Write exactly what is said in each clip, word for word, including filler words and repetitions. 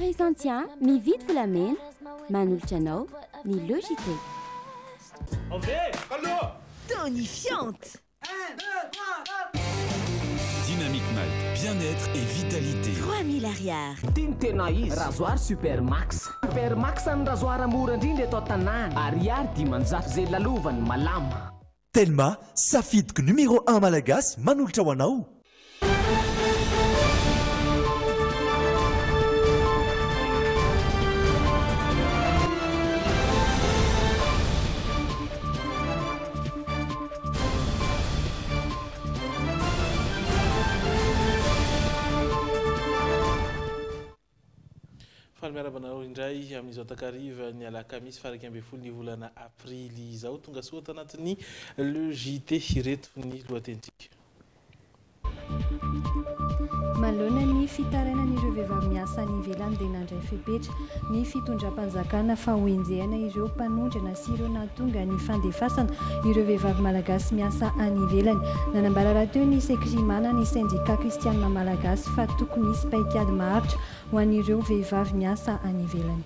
Paris-Saint-Tien, mividy volamena, manolotra anao ny Logité. Tonifiante. Dynamique Malte, bien-être et vitalité. trois mille ariary. Tiny tena izy rasoir Supermax. Supermax ny rasoir mora indrindra eto an-tanàna. Ariary dimanjato zay lalovany malama. Telma safidiky numéro un malagasy manolotra ho anao. Falmiarabanao indray amin'izao takariva ny alakamisy faraky amby folo ny volana aprily izao tonga soa tanatin'ny le J T ireto ny lohatentsika. Manoloana ny fitarainan'ireo vehivavy miasa any ivelany dia nandray fepetra ny fitondram-panjakana fahoenjehana ireo mpanondrana sy ireo nahatonga ny fandefasana ireo vehivavy malagasy miasa any ivelany. Nanambara raha teo ny sekrimana ny sendika kristianina malagasy fa tokony misy paikady maharitra ho an'ireo vehivavy miasa any ivelany.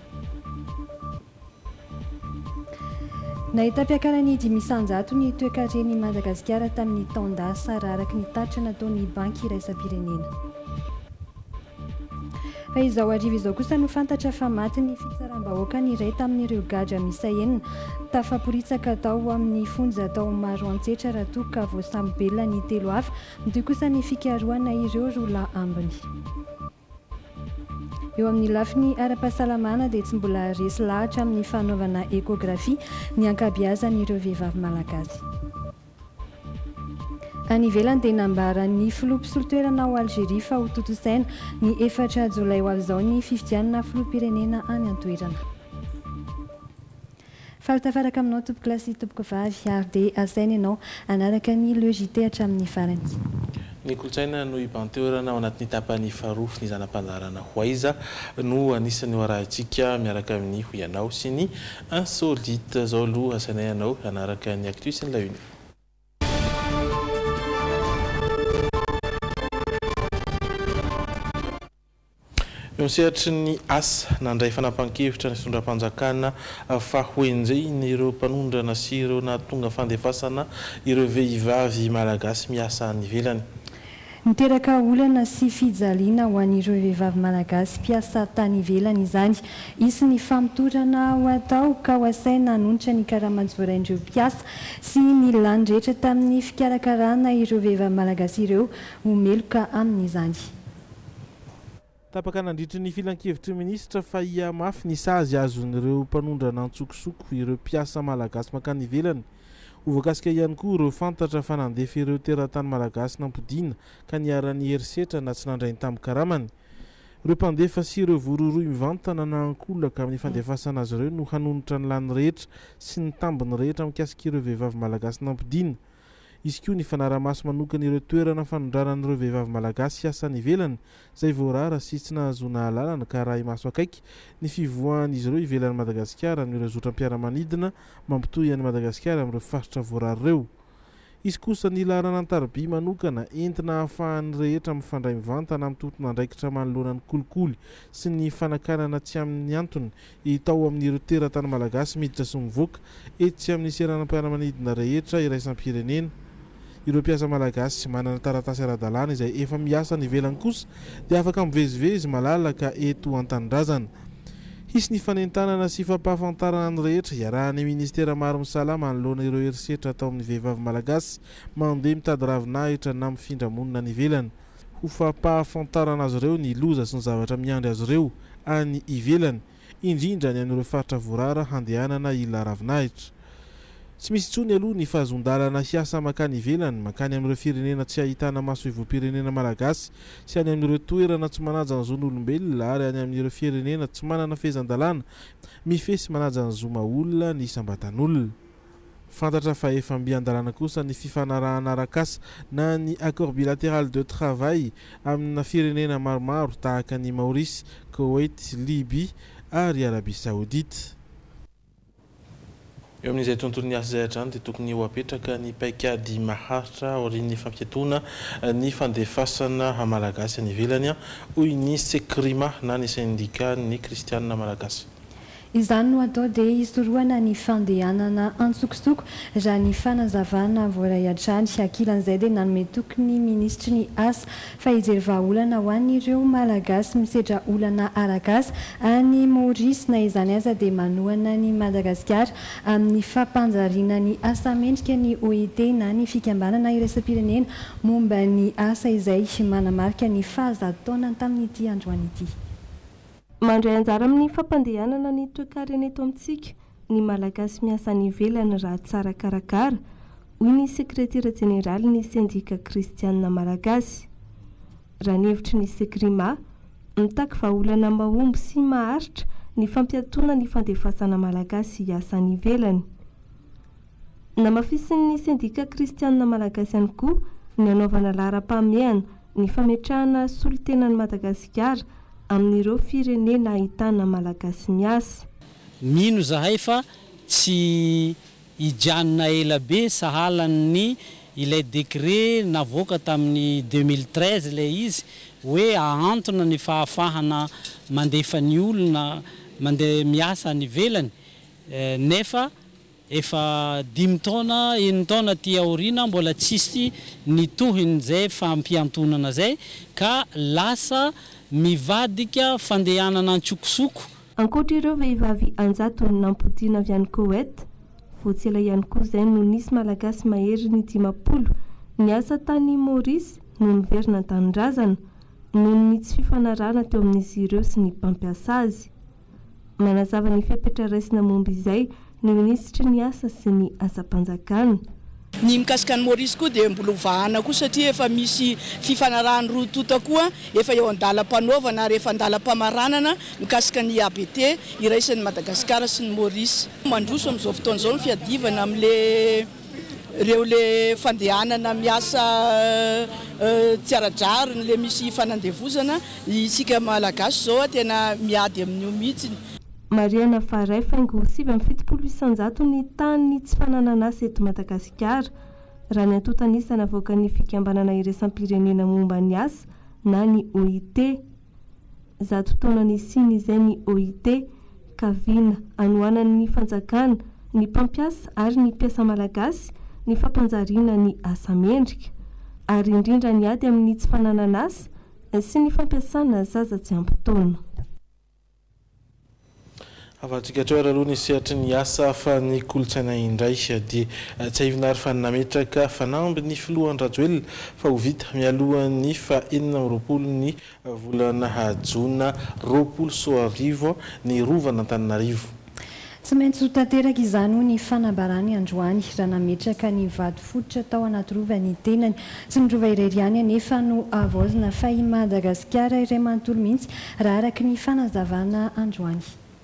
Nahita mpiakarany dimy isanjato ny toe-kareny Madagasikara tamin'ny taondasa raha araky ny tatra nataon'ny banky iraisam-pirenena. Fa izao arivo izao kosa no fantatra fa maty ny fitsaram-bahoaka ny iray tamin'ireo gadra misa enina tafaporitsaka tao amin'ny fonja tao maro antsetra raha toa ka voasambelona ny telo hafa mitoy kosa ny fikaroana ireo rola ambiny. Eo amin'ny lafiny ara-pahasalamana dia tsy mbola resy lahatra amin'ny fanaovana ekografia ny ankabeazan'ireo vehivavy malagasy. Any ivelany dia nambara ny filoha-pisolon-toerana ao Algeria fa ho totosaina ny efatra jolay ho avy izao ny fifidianana filoham-pirenena any an-toerana. Fahatafaraka aminao tompoko lasy tompoko vavy ary dia asaina ianao anaraka ny Le J T hatramin'ny farany. Ny kolotsaina no ibanteorana ao anatin'ny tapany faharoa ny zanam-panjarana hoaiza no anisan'ny hoarahantsika miaraka amin'ny hoianao sy ny insolite zao aloha asainay anao anaraka ny actu sy ny la une. Eo sehatry ny asa nandray fanapahan-kevitra ny fitondram-panjakana fahoenjey ireo mpanondrana sy ireo nahatonga fandefasana ireo vehivavy malagasy miasa any ivelany. Niteraka olana sy fijaliana ho an'ireo vehivavy malagasy mpiasa tany ivelany izany. Isy ny famotorana ho atao ka ho asaina hanonitra ny karamanjoraindreo mpiasa sy ny lany rehetra tamin'ny fikarakarana ireo vehivavy malagasy ireo ho meloka amin'izany. Tapaka nandritry ny filan-kevitry minisitra fa ia mafy ny sazy azon'ireo mpanondrana antsokosoko ireo mpiasa malagasy makany ivelany. Ovakasika ihany koa ireo fantatra fa nandefa ireo teratany malagasy nampodiana ka niara-ny herisetra na tsy nandray ny tamby-karamany. Ireo mpandefa sy ireo vororoy mivantana na ankolaka amin'ny fandefasana azy ireo no hanonitra ny lany rehetra sy ny tambiny rehetra mikasika ireo vehivavy malagasy nampodiana. Izy koa ny fanaramaso manokana ireo toerana fanondranan'ireo vehivavy malagasy hiasany ivelany izay voarara sy tsy nahazoana lalana ka raha maso akaiky ny fivoahan'izy ireo ivelan'ny Madagasikara amin'ireo zotram-piaramanidina mampitohy an'i Madagasikara amin'ireo faritra voarara ireo. Izy kosa ny larana an-tarby manokana entina hahafahan'ny rehetra mifandray mivantana amin'ny tontolo andraikitra manoloana ny kolikoly sy ny fanakanana tsy amin'ny antony hitao amin'ireo teratany malagasy miditra sy mivoaka etsy amin'ny seranam-piaramanidina rehetra iraisam-pirenena. Ireo mpiasa malagasy manana taratasy ara-dalàna izay efa miasa ny ivelany kosa dia afaka mivezivezy malalaka eto an-tanindrazana. Hisy ny fanentanana sy fampahafantarana ny rehetra iarahany ministera maro misala manoloana ireo herisetra atao amin'ny vehivavy malagasy mandeha mitady ravinahitra na mifindra monina ny ivelany. Ho fampahafantarana azy ireo ny loza sy ny zavatra miandry azy ireo any ivelany, indrindra ny amin'ireo faritra voarara handehanana ila ravinahitra. Tsy misy tsony aloha ny fahazondalana hiasa makany ivelany makany amin'ireo firenena tsy ahitana maso ivoam-pirenena malagasy sy any amin'ireo toerana tsy manaja ny zon'olombelona ary any amin'ireo firenena tsy manana fehezan-dalàna mifesy manaja ny zoma olona ny sambatan'olona. Fantatra fa efa mbian-dalàna kosa ny fifanarahana arak'asa na ny accord bilatéral de travail amina firenena maromaro tahaka ny Maurice, Koweït, Libye ary Arabie Saoudite. eo amin'izay tontolo ny asa izay hatrany dia tokony ho apetraka ny paikady maharitra aorian'ny fampiatoana ny fandefasana malagasy any ivelany hoy ny sekrima na ny syndika ny kristianina malagasy. Izany no atao dia hisoroana ny fandehanana antsokosoko raha ny fanazavana voaray hatrany ankilan'izay dia nanome tokony ministry ny asa fa hijery vahaolana ho an'ireo malagasy misedra olana aragasy any Maurice na izany aza dia manohana ny Madagasikara amin'ny fampanjariana ny asa mendrika ny O I T na ny fikambanana iraisam-pirenena momba ny asa izay manamarika ny fahazatoana tamin'ity androany ity. Mandray anjara amin'ny fampandehanana ny toekarena eto amintsika ny malagasy miasa any ivelany raha tsara karakara hoy ny sekretera jeneraly ny syndika kristianina malagasy. Raha ny hevitry ny sekrima mitaky vahaolana mahomby sy maharitra ny fampiatoana ny fandefasana malagasy hiasa any ivelany. Namafisin'ny syndika kristianina malagasy ihany koa ny anaovana laharam-pahamehana ny fametrahana solitenan'ny Madagasikara amin'ireo firenena ahitana malagasy miasa. Mino zahay fa tsy hijanona ela be sahalan'ny ilay décret navoaka tamin'ny deux mille treize ilay izy hoe ahantona ny fahafahana mandefa ny olona mandeha miasa any ivelany nefa efa dimy taona enina taona ty aoriana mbola tsisy nitohin'izay fampiantonana zay ka lasa mivadika fandehanana antsokosoko. Ankoatra ireo vehivavy anjato nampodiana avy any Koweït, voatsela ihany koa izay no nisy malagasy mahery ny dimapolo ny asa tany Maurice no niverina an-tanindrazana noho ny tsy fifanarahana teo amin'izy ireo sy ny mpampiasa azy. Manazava ny fiapetraraisina momba izay ny ministry ny asa sy ny asa-panjakana. Ny mikasika ny Maurice koa dia mbola hovahana koa satria efa misy fifanarahany roa tota koa efa eo an-dalam-panaovana ary efa an-dalam-pamaranana mikasika ny A B T iraisan'ny Madagasikara sy ny Maurice. Mandroso amin'izao fotoana izao ny fiadivana amin'le ireo le fandehanana miasa tsy ara-drariny le misy fanandevozana isika malagasy zao tena miady amin'io mihitsy. Mariana Faray faingo sivy amby fitopolo isanjato ny tany tsy fananana asa eto Madagasikara raha ny antotanisana avoaka ny fikambanana iraisam-pirenena momba ny asa na ny O I T. Zato taona nisiny izay ny O I T kaviana anohanan'ny fanjakana ny mpampiasa ary ny mpiasa malagasy ny fampanjariana ny asa mendrika ary indrindra ny ady amin'ny tsy fananana asa sy ny fampiasana zaza tsy ampy-taona. Avantsika hatreo aloha ny sehatry ny asa fa ny kolotsaina indray dia tsy hahivinary fa nametraka fanamby ny filohan'ny Rajoelina fa ho vita mialohan'ny fa enina amby roapolo ny volana Jona roapolo sy arivo ny rovana Antananarivo. Tsy maintsy ho tanteraka izany ho ny fanambarany androany raha nametraka ny vady fototra tao anaty rova ny tenany tsy ny rova iray ihany anefa no avaozina fa i Madagasikara iray manontolo mihitsy raha araka ny fanazavana androany.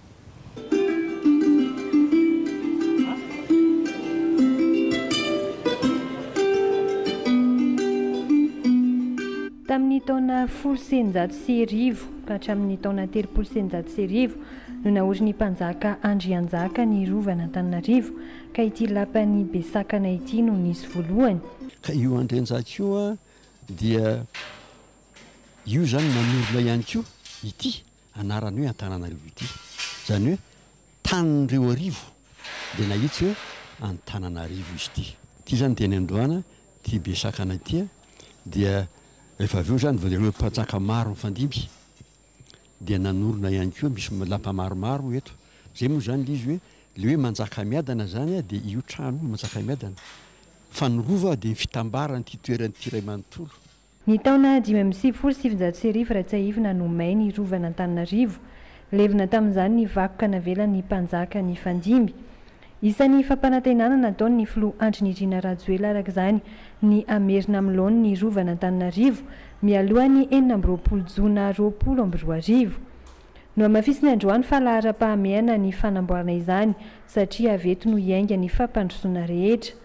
Tamin'ny taona folo sy eninjato sy arivo ka hatramin'ny taona telopolo sy eninjato sy arivo no nahory ny mpanjaka Andrianjaka ny rovana Antananarivo ka ity lapan'ny Besakana ity no nisy voalohany. Ka io Andrianjaka io a dia io zany manorina ihany koa ity anarany hoe Antananarivo ity. Zany hoe tanin'ireo arivo dia nahitsy hoe Antananarivo izy ity. Ity zany dia ny Androana ty Besakana ity dia efa avy eo zany ireo mpanjaka maro mifandimby dia nanorina ihany koa misy lapa maromaro eto. Zay moa zany izy hoe le hoe manjaka miadana zany dia io trano manjaka miadana fa ny rova dia fitambarany ty toeran'ity iray manontolo. Ny taona dimy amby sivifolo sy sivinjato sy arivo raha tsy ahivina no may ny rovana Antananarivo. Levina tamin'izany ny vakoka navelan'ny mpanjaka ny fandimby. Isan'ny fampanantenana nataony ny filoha Andrinirina Rajoelina araka izany ny amerina amin'ny laony ny rovana Antananarivo mialohan'ny enina amby roapolo Jona roapolo amby roa arivo. No amafisiny androany fa lahara-pahamehana ny fanamboarana izany satria avy eto no hiainga ny fampandrosoana rehetra.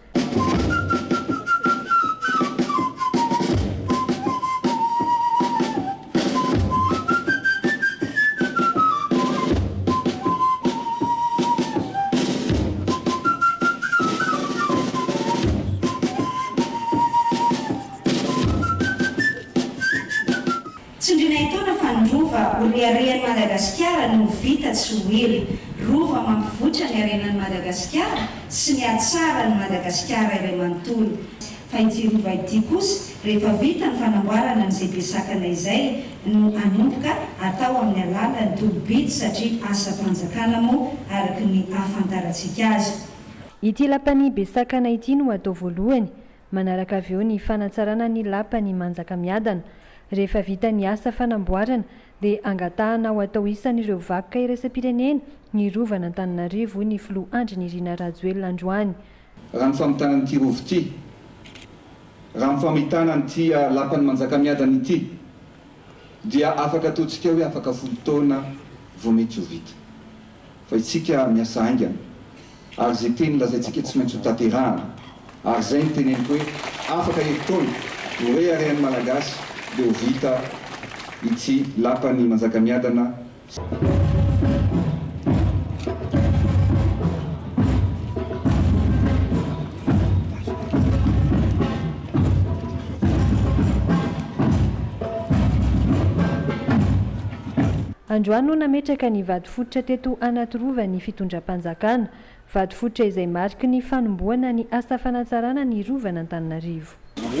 Madagasikara no vita tsy ho ela. Rova mampivoatra ny harenan'i Madagasikara sy ny hatsara ny Madagasikara iray manontolo. Fa ity rova ity kosa rehefa vita ny fanamboarana n'izay besakana izay no anomboka atao amin'ny alalan'ny tolobity satria asa mpanjakana moa araka ny ahafantarantsika azy. Ity lapany besakana ity no atao voalohany, manaraka avy eo ny fanatsarana ny lapany manjaka miadana. Rehefa vita ny asa fanamboarana dia angatahana ho atao isan'ireo vakoka iraisam-pirenena ny rovana Antananarivo ny filoha Andry Nirina Rajoelina androany. Raha ny famitana n'ity rovo ity, raha ny famitana n'ity lapany manjaka miadana ity, dia afaka ataontsika hoe afaka folo taona vao mety ho vita. Fa itsika miasa aingana, ary izay teny lazaintsika tsy maintsy ho tanterahana, ary izay ny teneniko hoe afaka herintaona no hoe harehan'ny Malagasy dia ho vita ity lapany manjaka miadana. Androany no nametraka ny vady fototra teto anaty rova ny fitondram-panjakana, vady fototra izay mariky ny fanomboana ny asa fanatsarana ny rovana Antananarivo.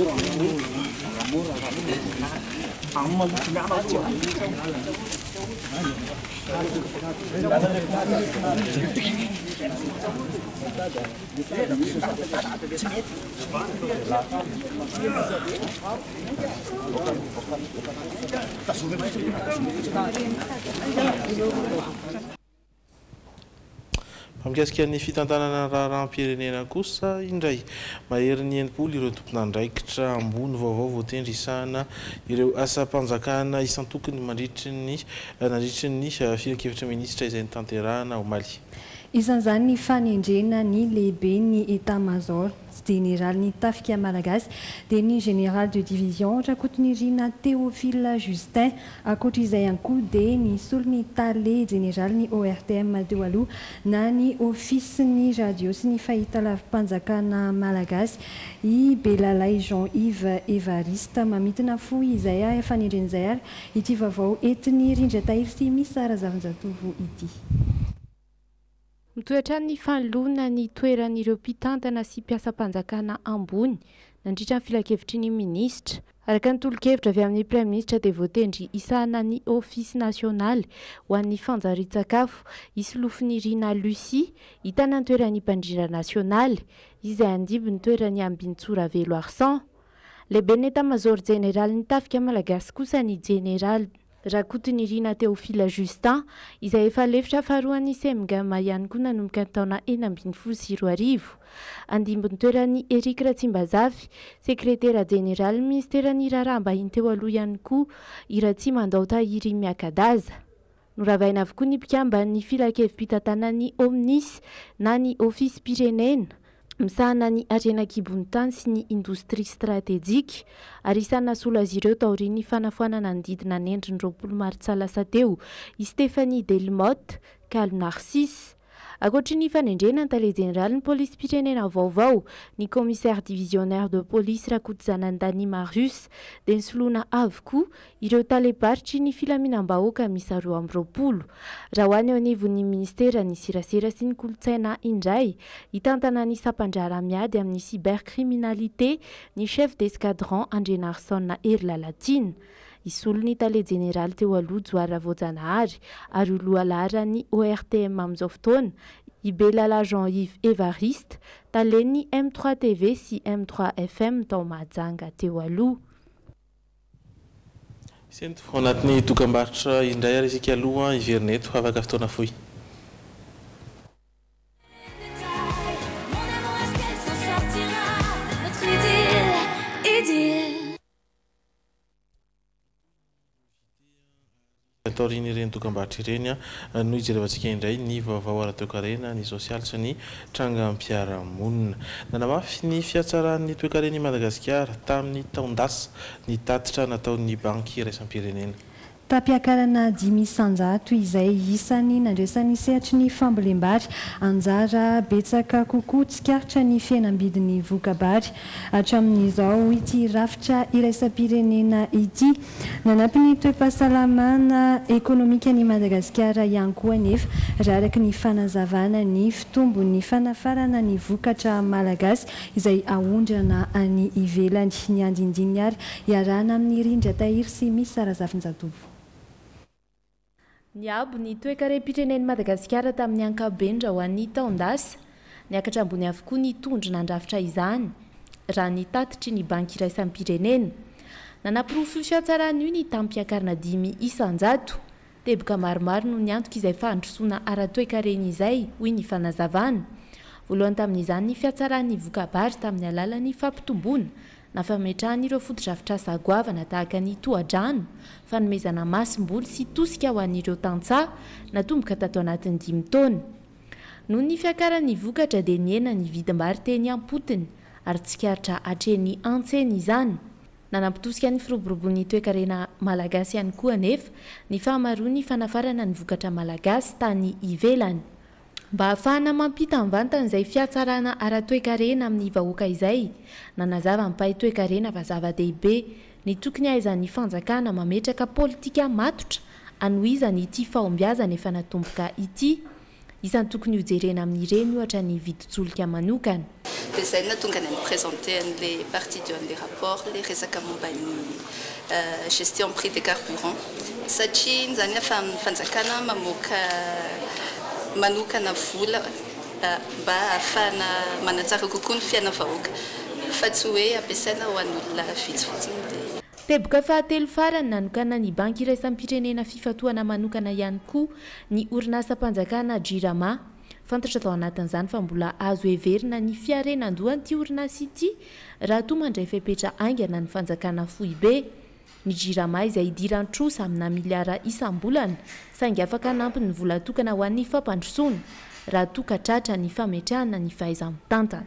Mikasika ny fitantanana raharam-pirenena kosa indray mahery ny enimpolo ireo tompon'andraikitra ambony vaovao voatendry isana ireo asa mpanjakana isan-tokony mandritry ny nandritry ny filan-kevitra minisitra izay nitanterahana ao Mali. Isan'izany ny fanendrena ny lehibe ny état-major général ny tafika malagasy dia ny général de division Rakotonirina Théophile Justin, ankoatra izay ihany koa dia ny solony tale général ny O R T M teo aloha na ny ofisy ny radio sy ny fahitalavim-panjakana malagasy i Belalay Jean-Yves Evariste mamitina fo izay fanendren'izay ary ity vaovao entiny Rindra Tahiry sy Misara Zavanjatovo ity. Mitoetra ny fanoloana ny toeran'ireo mpitantana sy mpiasa-panjakana ambony nandritra ny filan-kevitry ny minisitra. Araka ny tolo-kevitra avy amin'ny Prime Ministra dia voatendry isana ny ofisy nasionaly ho an'ny fanjarian-tsakafo isolofin'ny Rina Lucie hitana ny toeran'ny mpandrindra nasionaly izay andimby ny toeran'ny Ambintsora Velo Arsan. Lehibe ny état-major général ny tafika malagasy kosa ny général Rakotonirina Théophile Justin izay efa lefitra faharoan'ny Semgama ihany koa nanomboka ny taona enina ambin'ny folo sy roa arivo. Andimby ny toeran'ny Eric Ratsimbazafy, sekretera général ministeran'ny raharaham-bahiny teo aloha ihany koa Iratsimandao Tahiry Miakadaza. Noravaina avokoa ny mpikamban'ny filan-kevim-pitantanan'ny Omnis na ny ofisy pirenena misahana ny harena kibony tany sy ny indostria stratéjika ary isana sola azy ireo taorian'ny fanafoanana ny didina ny endriny roapolo martsa lasa teo i Stéphanie Delmotte, Cal Narcisse. Ankoatry ny fanendrena ny tale général ny polisy pirenena vaovao ny commissaire divisionnaire de police Rakotojanandany Marius dia ny soloana avokoa ireo talebaritry ny filaminam-bahoaka misa roa amby roapolo. Raha ho any eo anivon'ny ministera ny sirasera sy ny kolotsaina indray hitantana ny sampandrara miady amin'ny cybercriminalité ny chef d'escadron André Narsson ery Lalatine. Isolo ny tale général teo aloha Joara Voajanahary ary oloalara ny O R T M amin'izao fotoana i Belala Jean-Yves Evariste talen'ny M trois T V sy M trois F M tao Mahajanga teo aloha. Sento ao anatin'ny dokam-barotra indray ary isika aloha iveryneto afaka fotoana fohy. Taoriny ireny dokam-barotra ireny no ijerevantsika indray ny vaovao ara-toekarena ny sosialy sy ny trangam-piarahamonina. Nanamafy ny fiatsaran'ny toekaren'i Madagasikara tamin'ny taondasa ny tatitra nataon'ny banky iraisam-pirenena. Tampiakarana dimy isanjato izay isany nandresany sehatry ny fambolem-bary anjara betsaka kokoa tsikaritra ny fihenam-bidiny vokabary hatramin'izao ity rafitra iraisam-pirenena ity nanampy ny toe-pahasalamana ekonomika ny Madagasikara ihany koa nefa raha araka ny fanazavana ny fitombon'ny fanafarana ny vokatra malagasy izay ahondrana any ivelany ny andindiny ary iarahana amin'ny rindra tahiry sy misy sarazavin-jatovo. Niabo ny toe-karem-pirenen'i Madagasikara tamin'ny ankabendra ho an'ny taondasa niakatra ambony avokoa ny tondro nandrafitra izany raha ny tatitry ny banky iraisam-pirenena nanapirofo fiatsarana io ny tampiakarana dimy isanjato teboka maromaro no ny antoka izay fandrosoana ara-toe-karena izay hoy ny fanazavana voalohany tamin'izany ny fiatsarany vokabary tamin'ny alalan'ny fampitomboana na fametrahan'ireo foto-drafitra sagoavana tahaka ny tohadrano fanomezana masim-boly sy tosika ho an'ireo tantsaha natomboka tato anatin'ny dimy taona noho ny fiakaran'ny vokatra dia niena ny vidim-bary teny ampotony ary tsikaritra hatreny antsena izany nanampitosika ny firoborobon'ny toe-karena malagasy ihany koa nefa ny fahamaroany fanafarana ny vokatra malagasy tany ivelany mba ahafahana mampita mivantana izay fiatsarana ara-toe-karena amin'ny vahoaka izay nanazava mpahay toe-karena fa zava-dehibe ny tokony ahaizan'ny fanjakana mametraka politika matotra anohizany ity fahombiazana efa natomboka ity isan'ny tokony hojerena amin'ireny ohatra ny viditsolika manokana. Dia izay natonga ny présenter an'ilay partie de an'ilay rapport ilay resaka momba ny gestion prix des carburants satria zany efa ny fanjakana mamoaka manokana vola mba ahafahana manatsara kokoa ny fiaina vahoaka fa tsy hoe ampiasaina ho an'olona vitsivitsiny dia teboka fahatelo farany nanokana ny banky iraisam-pirenena fifatoana manokana ihany koa ny orinasa-mpanjakana Jirama fantatra tao anatin'izany fa mbola azo heverina ny fiarenandohan'ity orinasa ity raha toa mandray fepetra aingana ny fanjakana Foibe ny Jirama izay idiran'ny trosa amina miliara isam-bolana saingy afaka nampy ny vola tokana ho an'ny fampandrosoana raha toa ka tratra ny fametrahana ny fahaiza-mitantana.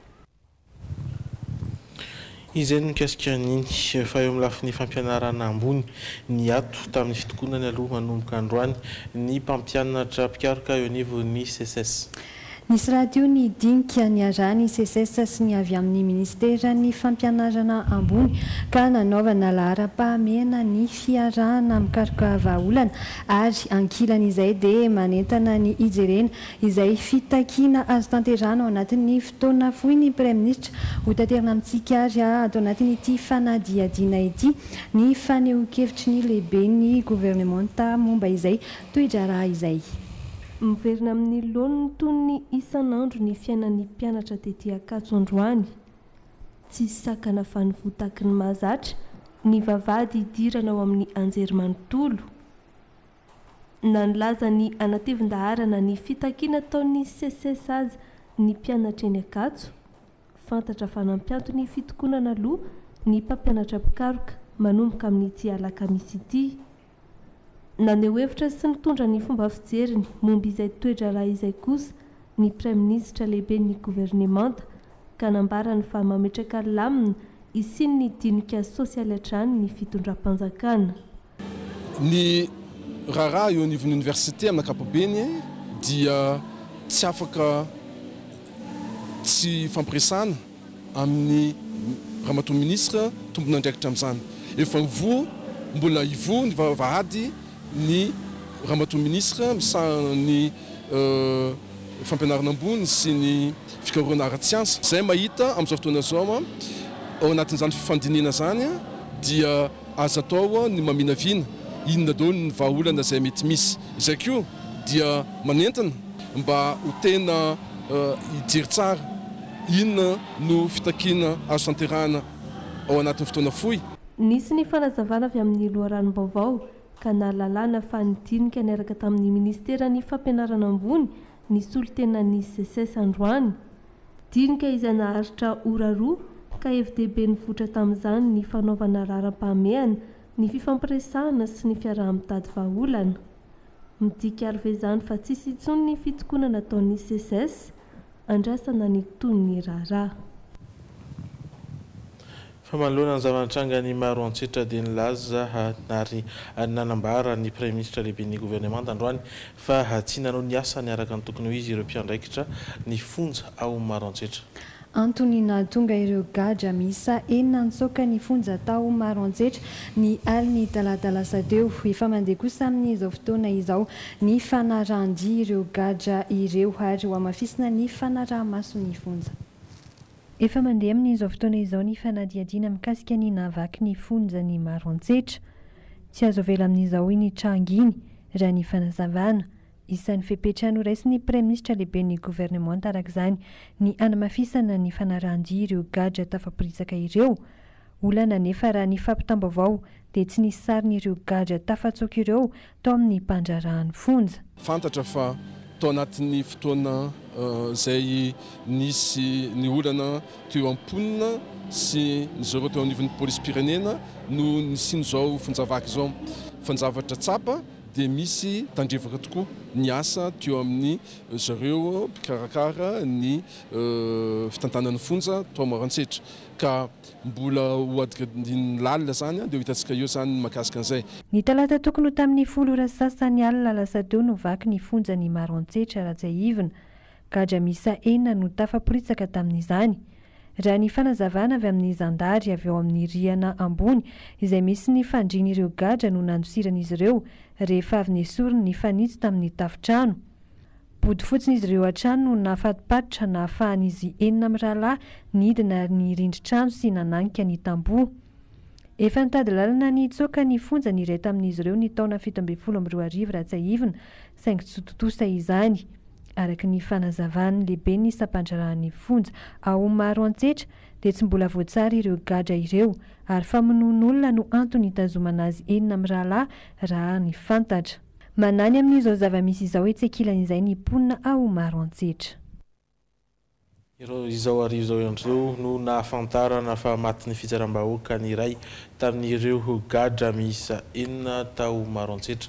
Izay mikasika an'iny fa eo amin'ny lafin'ny fampianarana ambony ny ato tamin'ny fitokonany aloha manomboka androany ny mpampianatra mpikaroka eo anivon'ny C S S. Nisy radio ny dinika ny arany C S S sy ny avy amin'ny ministera ny fampianarana ambony ka nanaovana lahara-pahamehana ny fiarahana mikaroka vahaolana ary ankilan'izay dia manentana ny ijerena izay fitakiana azo tanterana ao anatin'ny fotoana fohy ny praiministra ho tanterana amintsika ary atao anatin'ity fanadiadiana ity ny fanehoan-kevitry ny lehibe ny gouvernementa momba izay toedraraha izay. Miverina amin'ny loany toy ny isan'andro ny fiainan'ny mpianatra tetỳ Ankatso androany. Tsy sakana fa ny votaky ny mahazatra ny vavahady idirana ao amin'ny anjerimanontolo. Na nilaza ny anatevin-daharana ny fitakiana ataon'ny C S S azy ny mpianatra eny Ankatso. Fantatra fa nampianto ny fitokonana aloha ny mpampianatra mpikaroka manomboka amin'ity alakamisy ity. Naneho hevitra sy nitondra ny fomba fijeriny momba izay toedraraha izay kosa ny praiministra lehibe ny gouvernementa ka nambarany fa mametraka lamina isiny ny dinika sosialy hatrany ny fitondram-panjakana. Ny raharaha eo anivon'ny université amin'ny ankapobeny dia tsy afaka tsy fampiresana amin'ny ramatoa ministra tombona andraikitra amin'izany. Efa nivoa mbola ivoa ny vavahady ny ramatoa ministra misahany fampianarana ambony sy ny fikarohana ara-tsiansa. Izay mahita amin'izao fotoana zao ao anatin'izany fifandinina zany dia azo atao ny maminavina inona daholo ny vahaolana izay mety misy. Izay koa dia manentana mba ho tena hijery tsara inona no fitakiana azo tanterahana ao anatin'ny fotoana fohy. Nisy ny fanazavana avy amin'ny loharanom-baovao ka nahalalana fa nidinika niaraka tamin'ny ministera ny fampianarana ambony ny solotenan'ny C S S androany. Dinika izay naharitra ora roa ka F D B nivoatra tamin'izany ny fanaovana raharam-pahamehana ny fifampiresahana sy ny fiaraha-mitady vahaolana. Midika arvezany fa tsisy intsony ny fitokonana ataon'ny C S S andrasana ny toy ny raharaha. fa manoloana ny zava-nitrangany maro antsetra dia nilaza nary nanambara ny premier ministre lehibe ny gouvernement androany fa tsy nanao ny asa niaraka ny tokony ho izy ireo mpiandraikitra ny fonja ao maro antsetra. Antony nahatonga ireo gadra misa enina nitsoaka ny fonja tao maro antsetra ny aliny daladalasa teo. Efa mandeha kosa amin'izao fotoana izao ny fanarahandi ireo gadra ireo ary ho amafisina ny fanaraha-maso ny fonja. Efa mandeha amin'izao fotoana izao ny fanadihadiana mikasika ny nahavaky ny fonja ny maro antsetra. Tsy azo avela amin'izao ny tranginy raha ny fanazavana. Isan'ny fepetra noraisy ny premier ministre lehibe ny gouvernement tarak'izany ny anamafisana ny fanarahandi ireo gadra tafapirisaka ireo. Olana nefa raha ny fampitam-baovao dia tsy nisy sariny ireo gadra tafatsoka ireo tao amin'ny mpandrarahan'ny fonja. Fantatra fa tao anatin'ny fotoana izay nisy ny olana teo am-ponina sy nizareo teo anivon'ny polisy pirenena no nisiny zao fanjavaky izao fanjavatra tsapa dia misy tandrevaka tokoa ny asa teo amin'ny zareo mpikarakara ny fitantanan'ny fonja tao maro antsetra ka mbola hoadikadiny lalina zany dia hitantsika eo zany mahakasika an'izay. Ny talata tokony ho tamin'ny folo ora sasany alina lasa teo no vaky ny fonja ny maro antsetra raha tsy ahivina. Gadra misa enina no tafaporitsaka tamin'izany. Raha ny fanazavana avy amin'ny zandary avy ao amin'ny riana ambony izay misy ny fandrin'ireo gadra no nandosiran'izy ireo rehefa avy nesoriny ny fanitso tamin'ny tafitrano. Body fotsiny izy ireo an-trano no nafatopatotra nahafahan'izy enina amin'ny rahalahy nidina ny rindri-trano sy nananika ny tamboho. Efa nitady lalana ny tsoaka ny fonja ny iray tamin'izy ireo ny taona fito ambin'ny folo amby roa arivo raha tsy ahivina saingy tsy totosa izany. Araka ny fanazavany lehibe ny sampandrarahan'ny fonja ao maro antsetra dia tsy mbola voatsara ireo gadra ireo ary famonoan'olona no antony hitazomana azy enina amin'ny rahalahy raha ny fantatra. Manany amin'izao zava-misy izao etsekilan'izay ny mponina ao maro antsetra. Ireo izao arivo izao ihany no nahafantarana fa matin'ny fitsaram-bahoaka ny iray tamin'ireo gadra miisa enina tao maro antsetra.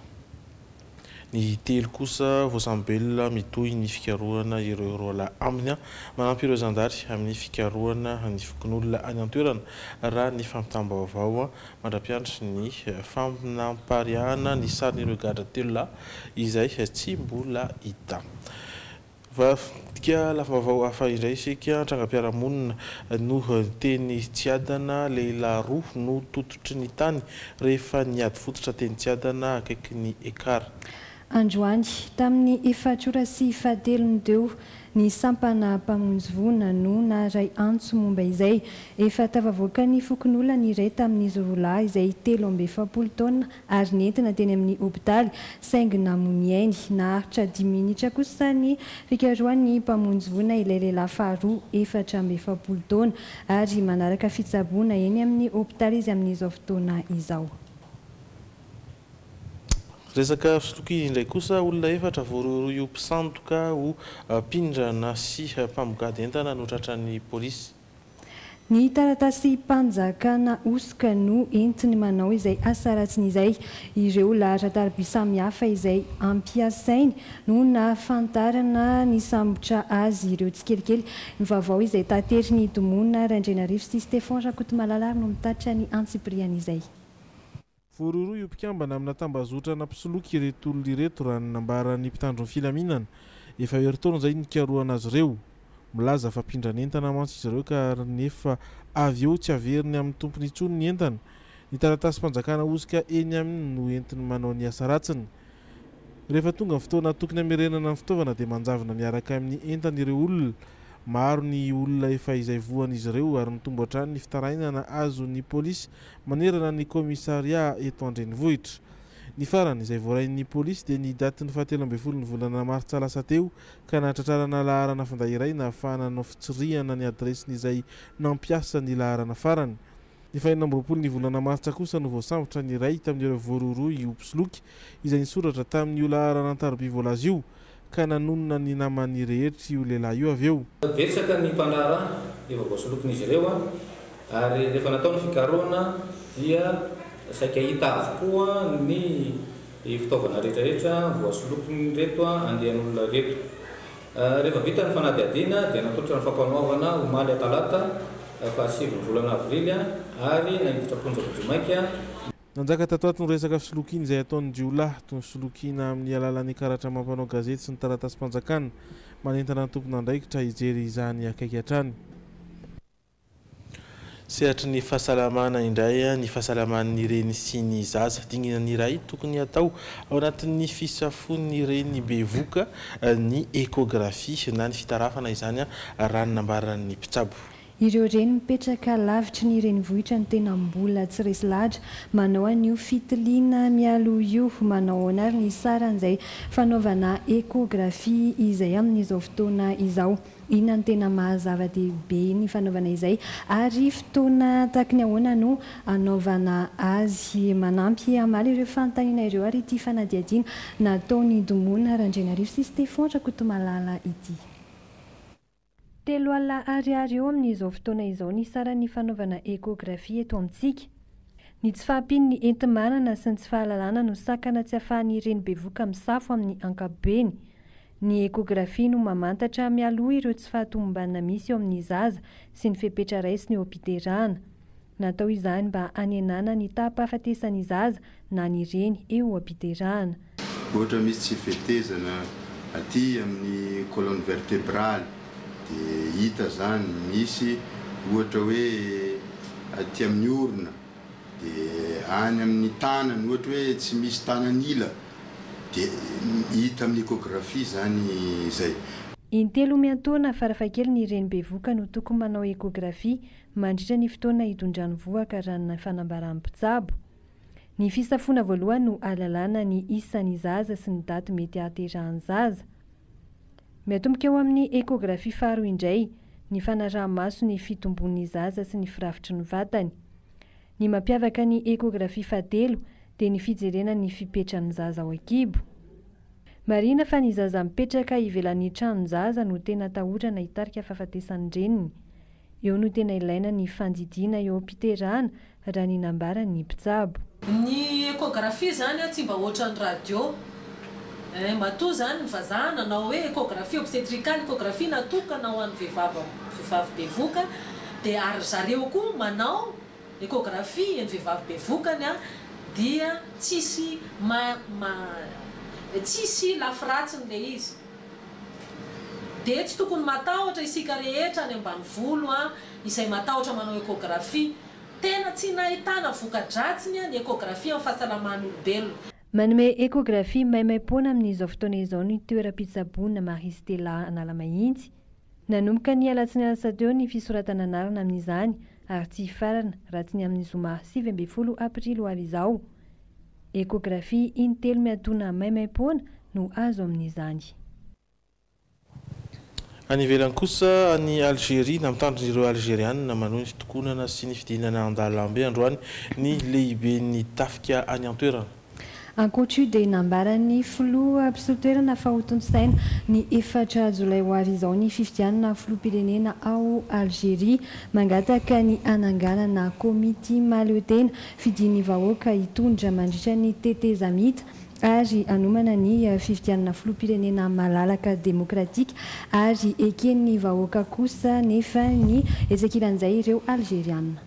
Ny telo kosa voasambelona mitohy ny fikarohana ireo roalahy aminy manampy ireo zandary amin'ny fikarohana ny fokon'olona any an-toerana raha ny fampitam-baovao mandra-pianatra ny fampinampariahana ny sarin'ireo gadra telo lahy izay tsy mbola hita. Vatika lafam-baovao hafa indray isika trangam-piarahamonina no teny tsy adana lehilahy roa no tototry ny tany rehefa niady fototra teny tsy adana akaiky ny ekara. Androany tamin'ny efatrora sy fahatelony teo ny sampana mpamonjy vona no naray antso momba izay efa tafavoaka ny fokon'olona ny iray tamin'izy roalahy izay telo amby efapolo taona ary nentina teny amin'ny hopitaly saingy namony ainy. Naharitra dimy minitra kosa ny fikarohan'ny mpamonjy vona ilay lehilahy faharoa efatra amby efapolo taona ary manaraka fitsaboana eny amin'ny hopitaly izy amin'izao fotoana izao. Resaka fisoloky indray kosa olona efatra voaroa io mpisandoka ho mpindrana sy mpamogady entana no tratran'ny polisy. Ny taratasy mpanjakana osoka no entiny manao izay asa ratsin'izay ireo lahatra tariby samihafa izay ampiasainy no nahafantarana ny sambotra azy ireo tsikelikely. Ny vaovao izay tatery ny domona Randrenarivo sy Stéphane Rakotomalala no mitatitra ny antsiprian'izay. Voaroa io mpikambana amina tambazotra na mpisoloky ireto olona ireto raha nambaran'ny mpitandro ny filaminana efa heritaona izay nikarohana azy ireo. Milaza fa mpindrana entana mantsy izy ireo ka nefa avy eo tsy averiny amin'ny tompony intsony ny entana. Ny taratasy mpanjakana osika eny aminy no entiny manao ny asa ratsiny. Rehefa tonga ny fotoana tokony hamerenana ny fitaovana dia manjavona miaraka amin'ny entana ireo olona. Maro ny olona efa izay voan'izy ireo ary mitombo hatrany ny fitarainana azon'ny polisy manerana ny komisaria eto Andrenivohitra. Ny farany izay voarain'ny polisy dia ny daty ny fahatelo ambin'ny folo ny volana martsa lasa teo ka nahatratrarana laharana finday iray na ahafahananao fitsirihana ny adresin'izay nampiasa ny laharana farany. Ny fahaenina amby roapolo ny volana martsa kosa no voasambotra ny iray tamin'ireo voaroa io mpisoloky izay nisoratra tamin'io laharana an-tariby voalazy io ka nanonona ny namany rehetra io lehilahy io avy eo. Betsaka ny mpanara efa voasolokin'izy ireo ary rehefa natao ny fikarohana dia saika hita avokoa ny fitaovana rehetrarehetra voasolokiny reto andehan'olona reto. Rehefa vita ny fanadihadiana dia natolotra ny fampanoavana omaly talata fahasivy ny volana avrily ary nahiditra ponjabojomaika. Nanjaka tato ato ny resaka fisolokiana izay ataon'ny jiolahy toy ny fisolokiana amin'ny alalan'ny karatra mampanao gazety sy ny taratasy-panjakana manentana ny tompon'andraikitra hijery izany akaiky hatrany. Sehatry ny fahasalamana indray ny fahasalaman'ny reny sy ny zaza dinginany iray tokony atao ao anatin'ny fisafon'ny reny bevoka ny ekografia na ny fitarafana izany ranonambaran'ny mpitsabo. Ireo reny mipetraka lavitry ny renivohitra ny tena mbola tsy resy lahatra manao an'io fitiliana mialo io manao anary ny saran'izay fanaovana ekografia izay amin'izao fotoana izao. Inona ny tena mahazava-dehibe ny fanaovana izay ary fotoana tahaka ny ahoana no anaovana azy manampy amaly ireo fanontaniana ireo ary ity fanadihadiana nataony Domona Randrenarivo sy Stéphane Rakotomalala ity. Telo alina ariary eo amin'izao fotoana izao ny saran'ny fanaovana ekografia eto amintsika. Ny tsy fahampian'ny enti-manana sy ny tsy fahalalana no sakana tsy ahafahan'ny reny bevoka misafo amin'ny ankapobeny. Ny ekografia no mamantatra mialoha ireo tsy fahatombanana misy eo amin'ny zaza sy ny fepetra raisy ny eo am-piterahana. Natao izany mba hanenana ny taham-pahafatesan'ny zaza na ny reny eo am-piterahana. Ohatra misy tsy fetezana aty amin'ny colonne vertébrale dia hita zany misy ohatra hoe aty amin'ny orona dia any amin'ny tanany ohatra hoe tsy misy tanan'ila dia hita amin'ny ekografia zany izay. Intelo miantoana farafakely ny reny bevoka no tokony manao ekografia mandritra ny fotoana hidondrany voaka ranona fanambaran'ny mpitsabo. Ny fisafona voalohany no ahalalana ny isan'ny zaza sy ny daty mety hahaterahan'ny zaza. Miatomboka eo amin'ny ekografia faharoa indray ny fanaraha-maso ny fitombon'ny zaza sy ny firafitry ny vatany. Ny mampiavaka ny ekografia fahatelo dia ny fijerena ny fipetran'ny zaza ao an-kibo. Marina fa ny zaza mipetraka ivelan'ny tranon'ny zaza no tena atahorana hitarika fahafatesan'ny reniny. Eo no tena ilaina ny fandidiana eo am-piterahana raha ny nambaran'ny mpitsabo. Ny ekografia zany tsy mba ohatran'ny radio. Matoa zany ny vazaha nanao hoe ekografia obstétricale, ekografia natokana ho an'ny vehivavy vehivavy bevoka dia ary zareo koa manao ekografia ny vehivavy bevokany dia tsisy ma tsisy lafiratsiny le izy. Dia tsy tokony matahotra isika rehetra any ambanivolo izay matahotra manao ekografia. Tena tsy nahitana voka-dratsiny ny ekografia amin'ny fahasalaman'ny olombelona. Manome ekografia maimaimpoana amin'izao fotoana izao ny toeram-pitsaboana Marie Stella Analamahitsy. Nanomboka ny alatsiny alasa teo ny fisoratana anarana amin'izany ary tsy hifarana raha tsy ny amin'ny zoma sivy ambin'ny folo aprily ho avy izao. Ekografia intelo miantoana maimaimpoana no azo amin'izany. Any ivelany kosa ny Algérie namitandriny ireo Algériana manao ny fitokonana sy ny fidinana an-dalambe androany ny lehiben'ny tafika any an-toerana. Ankoatra io dia nambaran'ny filoha mpisolotoerana fahotonsaina ny efatra jolay ho avy izao ny fifidianana filoham-pirenena ao Algérie mangataka ny ananganana komity mahaleotena fidian'ny vahoaka hitondra mandritra ny tetezamita ary anomana ny fifidianana filoham-pirenena malalaka demokratika ary eken'ny vahoaka kosa nefa ny ezakilan'izay ireo Algériana.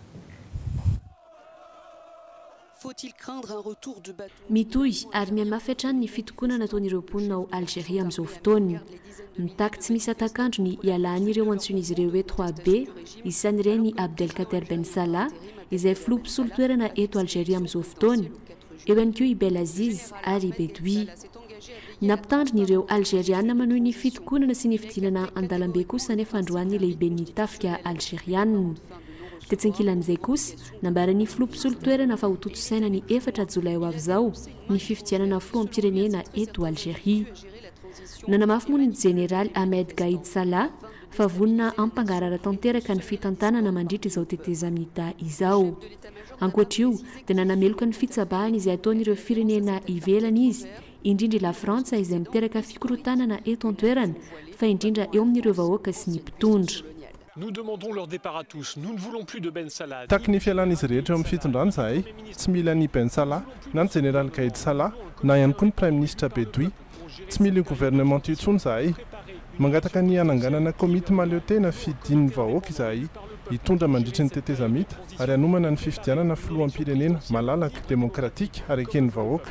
Mitohy ary mihamafy ny fitokonana nataon'ireo mponina ao Algérie amin'izao fotoana. Mitaky tsy misy atakandro ny ialàn'ireo antsoin'izy ireo hoe trois B, isan'ireny Abdelkader Ben Salah, izay filoha mpisolo-toerana eto Algérie amin'izao fotoana. Eo ihany koa i Belaziz ary i Bedoui. Nampitandriny Algériana manohy ny fitokonana sy ny fidinana an-dalambe kosa nefa androany lehiben'ny tafika Algériana. Dia tsy ankilan'izay kosa nambaran'ny filoha mpisolo-toerana fa ho toto-saina ny efatra jolay ho avy izao ny fifidianana filoham-pirenena eto Algérie. Nanamafy moa ny Général Ahmed Gaïd Salah fa vonina ampangarara tanteraka ny fitantanana mandritra izao tetezamita izao. Ankoatra io dia nanameloka ny fitsabahana izay ataon'ireo firenena ivelany izy, indrindra la Frantsa izay miteraka fikorotanana eto an-toerana fa indrindra eo amin'ireo vahoaka sy ny mpitondra. Nous demandons leur départ à tous. Nous ne voulons plus de Ben Salah. Taky ny fialan'izy rehetra amin'ny fitondrana zahay, tsy mila ny Ben Salah, na ny Général Gaïd Salah, na ihany koa ny Prime Ministre Bedoui. Tsy mila io gouvernement io intsony zahay. Mangataka ny ananganana komity mahaleotena fidian'ny vahoaka izahay hitondra mandritry ny tetezamita ary anomana ny fifidianana filohampirenena malalaky demokratika ary eken'ny vahoaka.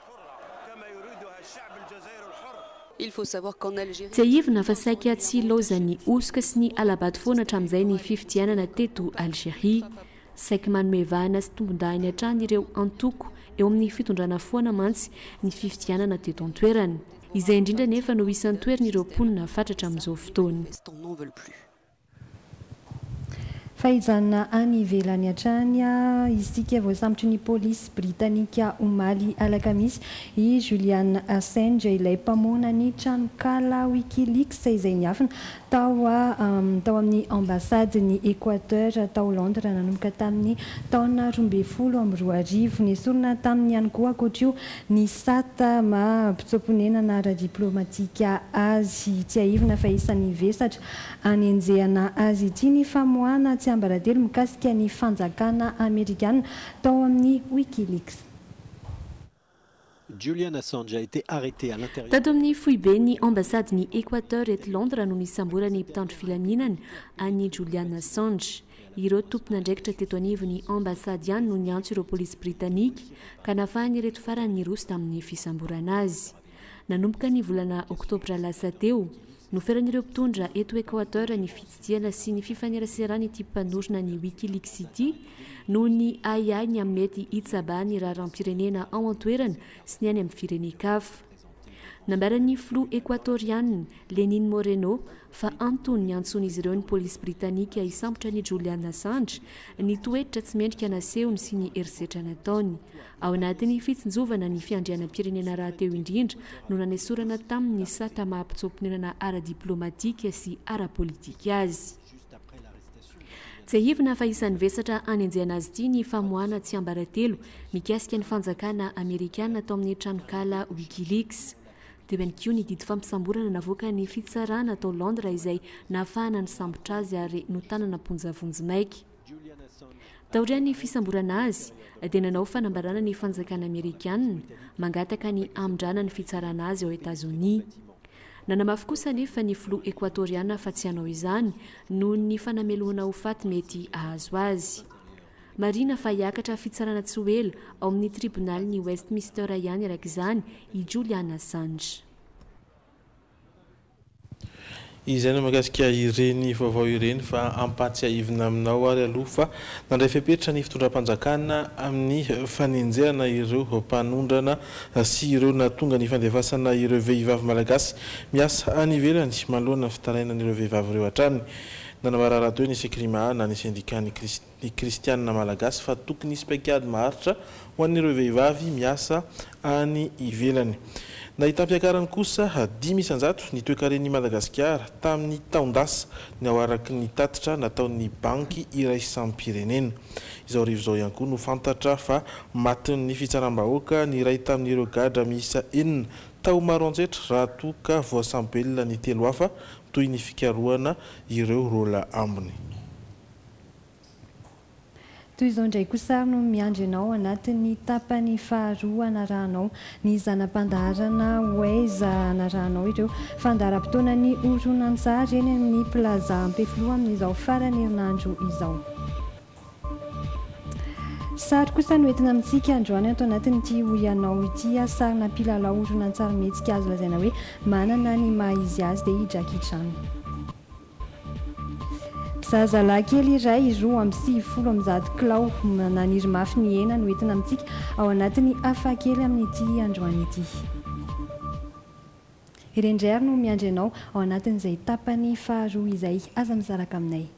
tsy aivina fa saika tsy laozany osoka sy ny alabaty foana hatramin'izay ny fifidianana teto Algérie. Saika manomevahana sy tombondahiny hatrany ireo antoko eo amin'ny fitondrana foana mantsy ny fifidianana teto an-toerana. Izay indrindra nefa no isan'ny toerana ireo mponina fatratra amin'izao fotoana. Fahijanona any ivelany hatrany izy tika voasambotra ny polisy britanika omaly alakamisy i Julian Assange ilay mpamona ny tranokala Wikileaks izay niafina tao um, tao amin'ny ambassade ny Équateur tao Londres nanomboka tamin'ny taona roa ambin'ny folo amby roa arivo. Nesorina tamin'ny ihany koa ankoatra io ny sata mampitsoponena na ara-diplomatika azy tsy aivina fa isan'ny vesatra anenjehana azy ity ny famoahana tsy ambaratelo mikasika ny fanjakana Amerikana tao amin'ny Wikileaks. Julian Assange a été arrêté à l'intérieur. Tato amin'ny foibe ny ambassade ny Équateur eto Londres no misambora ny mpitandro filaminana any Julian Assange. Ireo tompona andraikitra teto anivo ny ambassade ihany no niantso ireo polisy britannika ka nafahany ireto farany ny roso tamin'ny fisamborana azy. Nanomboka ny volana oktobra lasa teo no feran'ireo mpitondra eto Équateur ny fitsidiana sy ny fifaneraserana ity mpanorona ny Wikileaks ity no ny aiai ny amety hitsaba ny raharam-pirenena ao an-toerana sy ny any amin'ny firenen-kafa. Nambaran'ny flou équatoriane Lénine Moreno fa antony ny antson'izy ireo ny polisy britanika hisambotra ny Julian Assange ny toetra tsy mendrika nasehony sy ny herisetra nataony. Ao anatin'ny fitsinjovana ny fiandrianam-pirenena rahateo indrindra no nanesorana tamin'ny sata mahampitsoponenana ara-diplomatika sy ara-politika azy. Tsy aivina fa isan'ny vesatra anenjehana azy ity ny famoahana tsy ambaratelo mikasika ny fanjakana Amerikana tao amin'ny tranokala Wikileaks. Teo ihany koa ny didy fampisamborana navoaka ny fitsarana tao Londres izay nahafahana ny sambotra azy ary no tanana ponjavonjy maika. Taorian'ny fisamborana azy dia nanao fanambarana ny fanjakana Amerikana mangataka ny amondrana ny fitsarana azy ao Etazonia. Nanamafy kosa nefa ny flou équatoriana fa tsy hanao izany noho ny fanamelohana ho faty mety ahazo azy. Marina fa hiakatra fitsarana tsy ho ela ao amin'ny tribunal ny Westminster ihany arak'izany i Julian Assange. Izay no mahakasika ireny vaovao ireny fa ampatsiahivina aminao ary aloha fa nandray fepetra ny fitondram-panjakana amin'ny fanenjehana ireo mpanondrana sy ireo natonga ny fandefasana ireo vehivavy malagasy miasa any ivelany manoloana fitarainana ireo vehivavy ireo hatrany. Nanambarara teo ny sekrima na ny sindikany kristianina malagasy fa tokony hisy paikady maharitra ho an'ireo vehivavy miasa any ivelany. Nahitam-piakarany kosa dimy isanjato ny toe-karen'i Madagasikara tamin'ny taondasa ny ao araky ny tatitra nataon'ny banky iraisam-pirenena. Izao rivo izao ihany koa no fantatra fa matin'ny fitsaram-bahoaka ny iray tamin'ireo gadra miisa enina tao maro anjetra raha toka voasambelona ny telo hafa toy ny fikarohana ireo rola ambony. Toy izao indray kosa no miandry ianao anatin'ny tapany faharoa anarahanao ny zanam-pandaharana Oeza anarahanao ireo fandaharam-potoanany horonan-tsary eny amin'ny plaza Ampefiloha amin'izao farany herinandro izao. Sary kosa no entina amintsika androany ato anatin'ity hoianao ity sarina mpilalao horonan-tsary mihetsika azo lazaina hoe manana ny maha izy azy dia hidrakitrano. Zazalahy kely iray roa amby sivifolo amby zato kilao naniry mafy ny hena no entina amintsika ao anatin'ny hafa kely amin'ity androany ity. Irendray no miandry ianao ao anatin'izay tapany faharoa izay aza mizaraka aminay.